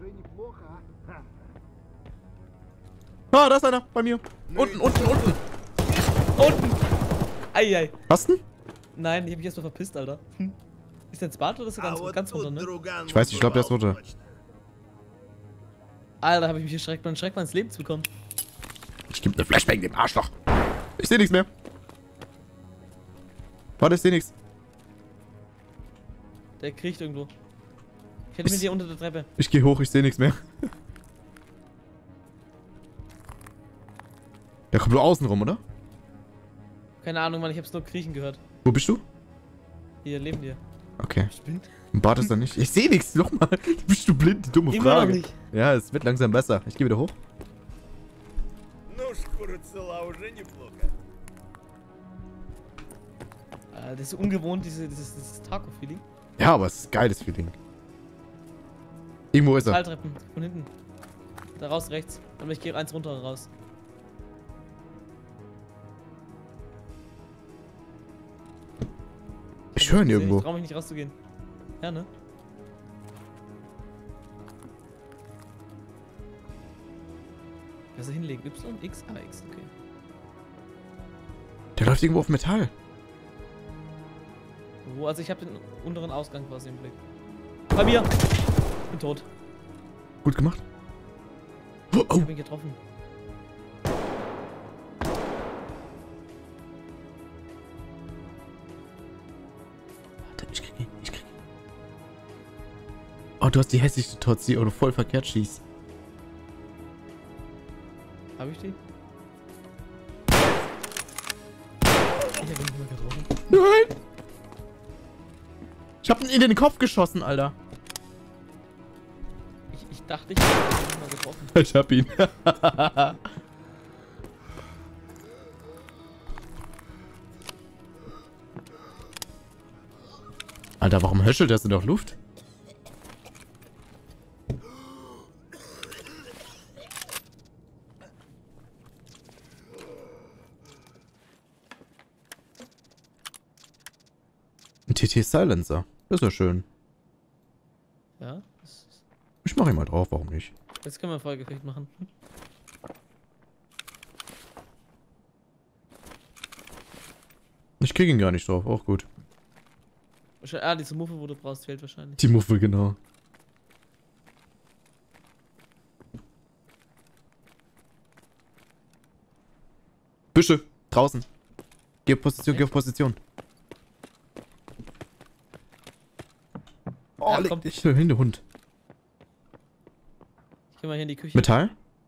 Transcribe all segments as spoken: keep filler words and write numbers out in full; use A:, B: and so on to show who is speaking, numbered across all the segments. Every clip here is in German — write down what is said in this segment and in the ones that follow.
A: Ah, da ist einer bei mir. Unten, unten, unten.
B: Unten! Eieiei.
A: Hast du ihn?
B: Nein, ich hab mich erst mal verpisst, Alter. Hm. Ist der ins Bad oder ist er ganz, ganz runter, ne?
A: Ich weiß nicht, ich glaube, der ist runter.
B: Alter, hab ich mich erschreckt, man schreckt mal ins Leben zu bekommen.
A: Ich geb ne Flashbang dem Arschloch. Ich seh nichts mehr. Warte, ich seh nichts.
B: Der kriecht irgendwo. Ich hätte mit dir unter der Treppe.
A: Ich geh hoch, ich seh nichts mehr. Der kommt nur außen rum, oder?
B: Keine Ahnung, Mann, ich hab's nur kriechen gehört.
A: Wo bist du?
B: Hier, neben dir.
A: Okay.
B: Bist du blind?
A: Im Bad ist er nicht. Ich seh nichts, nochmal. Bist du blind? Die dumme
B: Immer
A: Frage.
B: noch nicht.
A: Ja, es wird langsam besser. Ich geh wieder hoch.
B: Äh, das ist so ungewohnt, diese, dieses, dieses Taco-Feeling.
A: Ja, aber es ist ein geiles Feeling. Irgendwo ist er.
B: Falltreppen, von hinten. Da raus, rechts. Und ich gehe eins runter und raus.
A: Ich höre ihn irgendwo.
B: Ich trau mich nicht rauszugehen. Ja, ne? Was soll hinlegen? Y, X, A, X, okay.
A: Der läuft irgendwo auf Metall.
B: Wo? Also ich habe den unteren Ausgang quasi im Blick. Bei mir! Bin tot.
A: Gut gemacht. Oh,
B: Ich
A: oh.
B: hab ihn getroffen.
A: Warte, ich krieg ihn. Ich krieg ihn. Oh, du hast die hässlichste Totzi, oder voll verkehrt schießt.
B: Hab ich die? Ich hab ihn nicht mehr getroffen.
A: Nein! Ich hab ihn in den Kopf geschossen, Alter.
B: Ich, ich dachte, ich hab ihn nicht mehr getroffen.
A: Ich hab ihn. Alter, warum höschelt das in der Luft? Ein T T Silencer. Das ist ja schön.
B: Ja? Das ist,
A: Ich mach ihn mal drauf, warum nicht?
B: jetzt können wir ein Folgefecht machen.
A: Ich krieg ihn gar nicht drauf, auch gut.
B: Ah, diese Muffe, wo du brauchst, fehlt wahrscheinlich.
A: Die Muffe, genau. Büsche, draußen. Geh auf Position, geh auf Position. Oh,
B: Ja,
A: leg
B: komm.
A: dich hin, der Hund.
B: Ich geh mal hier in die Küche.
A: Metall?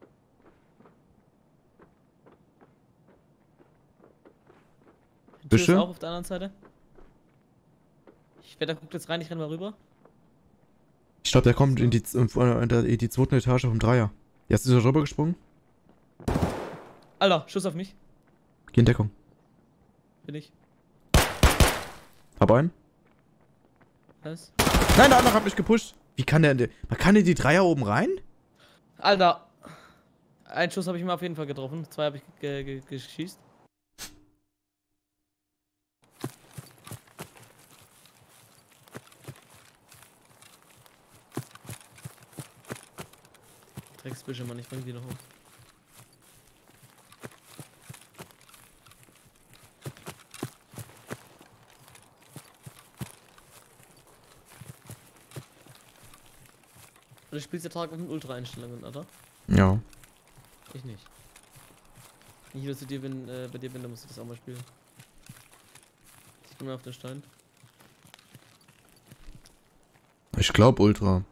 B: Die Tür
A: Büsche?
B: ist auch auf der anderen Seite. Ich werde da guckt jetzt rein, ich renn mal rüber.
A: Ich glaube, der kommt in die, in der, in die zweite Etage vom Dreier. Jetzt ist er rüber gesprungen.
B: Alter, Schuss auf mich.
A: Geh in Deckung.
B: Bin ich.
A: Hab einen.
B: Was?
A: Nein, der andere hat mich gepusht. Wie kann der in die, man kann in die Dreier oben rein?
B: Alter. Einen Schuss habe ich mir auf jeden Fall getroffen. Zwei habe ich ge ge geschießt. Drecksbüsche, Mann, ich bring die noch hoch. Du spielst ja Tag mit Ultra-Einstellungen, oder?
A: Ja.
B: Ich nicht. Ich will zu dir bin, äh, bei dir bin, dann musst du das auch mal spielen. Ich bin mal auf den Stein.
A: Ich glaube Ultra.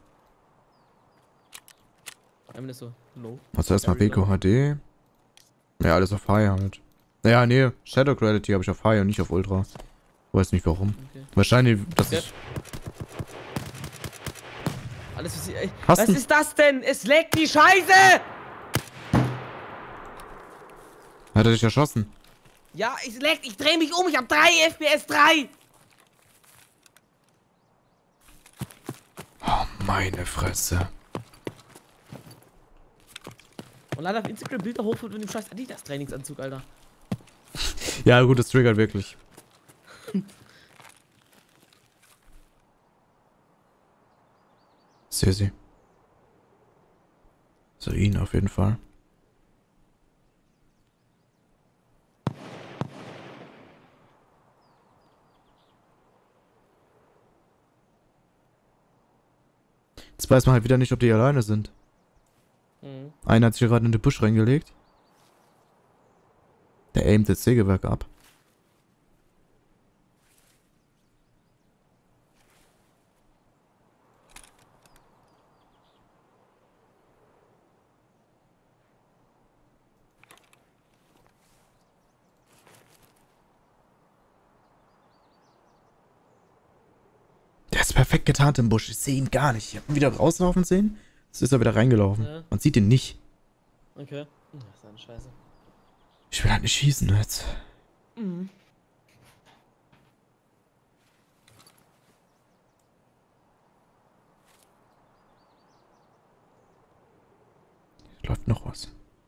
B: Einmal ist so low.
A: Also erstmal Beko H D. Ja, alles auf High halt. Naja, nee, Shadow Quality habe ich auf High und nicht auf Ultra. Weiß nicht warum.
B: Okay.
A: Wahrscheinlich, das
B: Okay.
A: ist.
B: Alles was, ey,
A: Hast
B: was
A: du-
B: ist das denn? Es leckt die Scheiße!
A: Hat er dich erschossen?
B: Ja, es leckt, ich dreh mich um, ich hab drei F P S, drei!
A: Oh, meine Fresse.
B: Und leider auf Instagram Bilder hochführt mit dem scheiß Adidas Trainingsanzug, Alter.
A: Ja, gut, das triggert wirklich. Sehe sie. So, ihn auf jeden Fall. Jetzt weiß man halt wieder nicht, ob die alleine sind.
B: Mhm.
A: Einer hat sich gerade in den Busch reingelegt. Der aimt das Sägewerk ab. Der ist perfekt getarnt im Busch. Ich sehe ihn gar nicht. Ich habe ihn wieder rauslaufen sehen. Jetzt ist er wieder reingelaufen.
B: Ja.
A: Man sieht ihn nicht.
B: Okay. Das ist eine Scheiße.
A: Ich will halt nicht schießen jetzt.
B: Mhm.
A: Läuft noch was.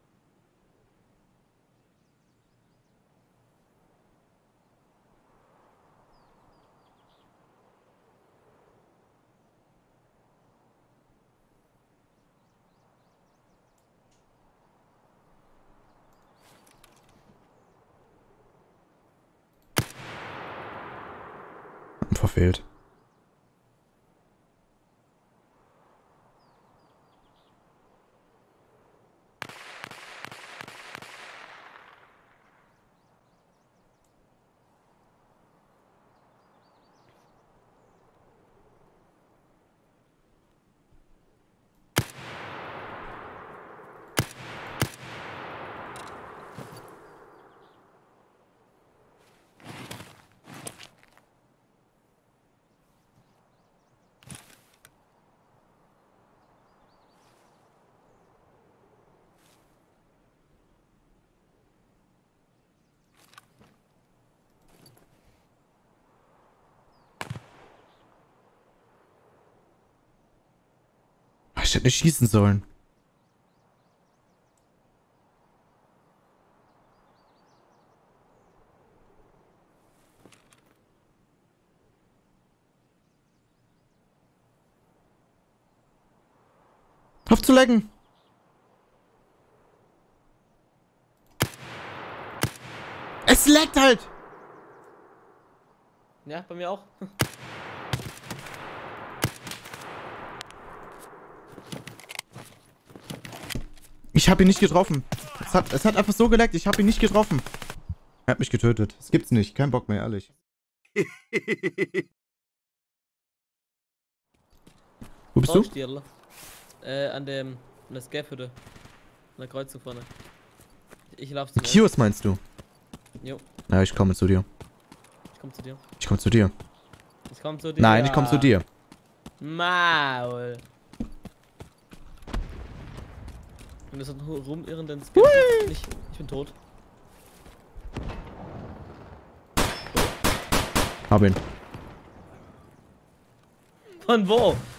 A: Verfehlt. Ich hätte nicht schießen sollen. Auf zu lecken! Es leckt halt!
B: Ja, bei mir auch.
A: Ich habe ihn nicht getroffen. Es hat, es hat einfach so geleckt, ich habe ihn nicht getroffen. Er hat mich getötet. Das gibt's nicht. Kein Bock mehr, ehrlich. Wo bist du?
B: Stierle. Äh, an dem, an der Scap-Hütte. An der Kreuzung vorne. Ich lauf zu dir.
A: Kios meinst du?
B: Jo,
A: Ja, ich komme zu dir.
B: ich komm zu dir.
A: Ich komme zu dir.
B: Ich komm zu dir.
A: Nein, ich komme zu dir.
B: Maul. Wenn du so rumirren, dann skip nicht. Ich bin tot.
A: Hab ihn.
B: Von wo?